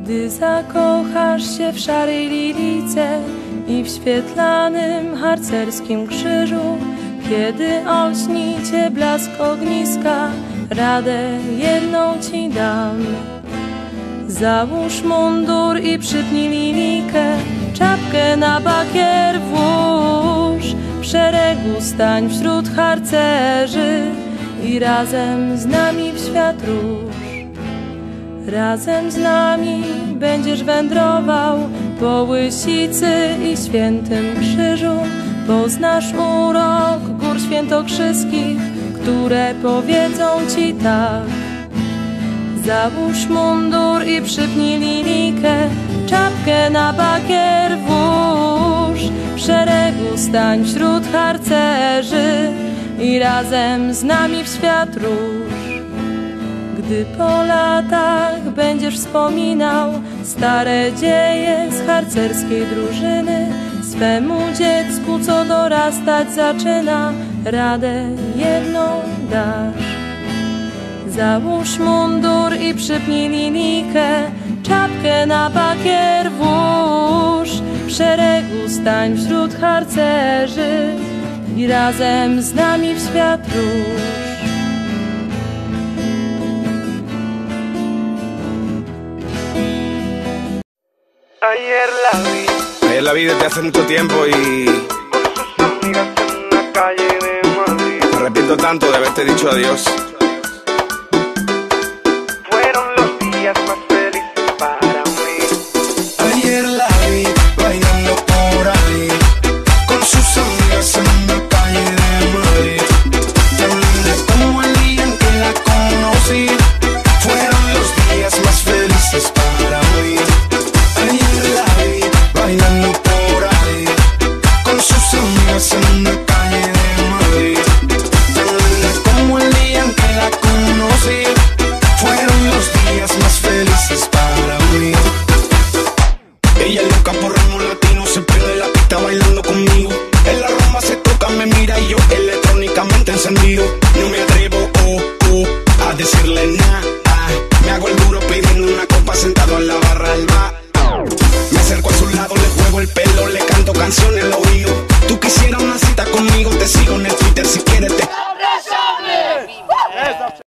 Gdy zakochasz się w szarej lilice i w świetlanym harcerskim krzyżu, kiedy olśni cię blask ogniska, radę jedną ci dam. Załóż mundur i przypnij lilikę, czapkę na bakier włóż, w szeregu stań wśród harcerzy i razem z nami w świat rusz. Razem z nami będziesz wędrował po Łysicy i Świętym Krzyżu. Poznasz urok gór świętokrzyskich, które powiedzą ci tak. Załóż mundur i przypnij lilikę, czapkę na bakier włóż, w szeregu stań wśród harcerzy i razem z nami w świat rusz. Gdy po latach będziesz wspominał stare dzieje z harcerskiej drużyny, swemu dziecku, co dorastać zaczyna, radę jedną dasz. Załóż mundur i przypnij lilikę, czapkę na bakier włóż, w szeregu stań wśród harcerzy i razem z nami w świat rusz. Ayer la vi desde hace mucho tiempo y con sus amigas en una calle de Madrid. me arrepiento tanto de haberte dicho adiós. Fueron los días más felices para mí. Ayer la vi bailando por ahí con sus amigas en una calle de Madrid. Tan linda como el día en que la conocí. Fueron los días más felices para mí. Ayer la vi bailando por ahí con sus amigas en una calle de Madrid. Tan linda como el día en que la conocí. Fueron los días más felices para mí. Ella es loca por ritmo latino, se prende la pista bailando conmigo. En la rumba se toca, me mira y yo electrónicamente encendido. No me atrevo, a decirle nada. Me hago el duro pidiendo una copa sentado en la barra del bar. Me acerco a su lado, le juego el pelo, le canto canciones al oído. Tú quisieras una cita conmigo, te sigo en el Twitter si quieres te